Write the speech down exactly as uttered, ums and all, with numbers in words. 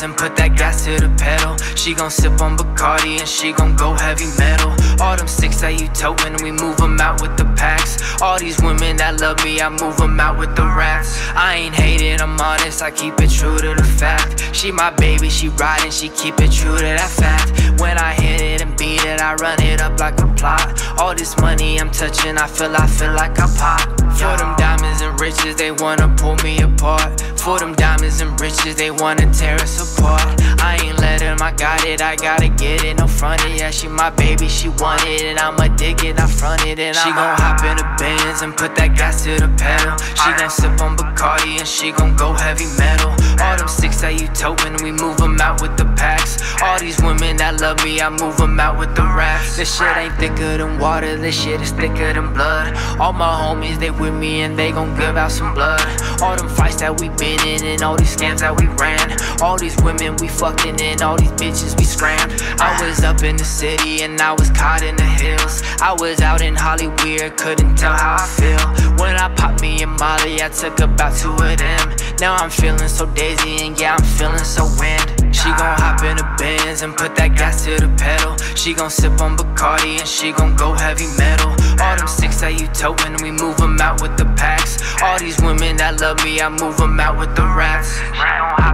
and put that gas to the pedal. She gon' sip on Bacardi and she gon' go heavy metal. All them sticks that you totin', we move them out with the packs. All these women that love me, I move them out with the rats. I ain't hating, I'm honest, I keep it true to the fact. She my baby, she riding, she keep it true to that fact. When I hit it and beat it, I run it up like a plot. All this money I'm touching, I feel, I feel like I pop. For them diamonds and riches, they wanna pull me apart. For them diamonds and riches, they wanna tear us apart. I ain't let him, I got it, I gotta get it, no front it. Yeah, she my baby, she want it, and I'ma dig it, I front it, and she gon' hop in the Benz and put that gas to the pedal. She gon' sip on Bacardi and she gon' go heavy metal. All them sticks that you totin', we move them out with the packs. All these women that love me, I move them out with the raps. This shit ain't thicker than water, this shit is thicker than blood. All my homies, they with me and they gon' give out some blood. All them fights that we been in and all these scams that we ran. All these women we fucking in, all these bitches we scrammed. I was up in the city and I was caught in the hills. I was out in Hollywood, couldn't tell how I feel. When I popped me and Molly, I took about two of them. Now I'm feeling so dizzy and yeah, I'm feeling so wind. She gon' hop in the Benz and put that gas to the pedal. She gon' sip on Bacardi and she gon' go heavy metal. All them sticks that you totin', we move them out with the packs. All these women that love me, I move them out with the rats. She gon' hop